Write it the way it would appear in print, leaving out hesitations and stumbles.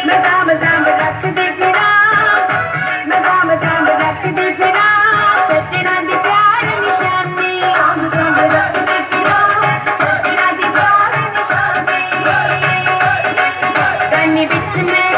मैं दाम दाम रख दी फिरा, मैं दाम दाम रख दी फिरा, सजना दी प्यार निशानी, दाम दाम रख दी फिरा, सजना दी प्यार निशानी, कन्नी बिच में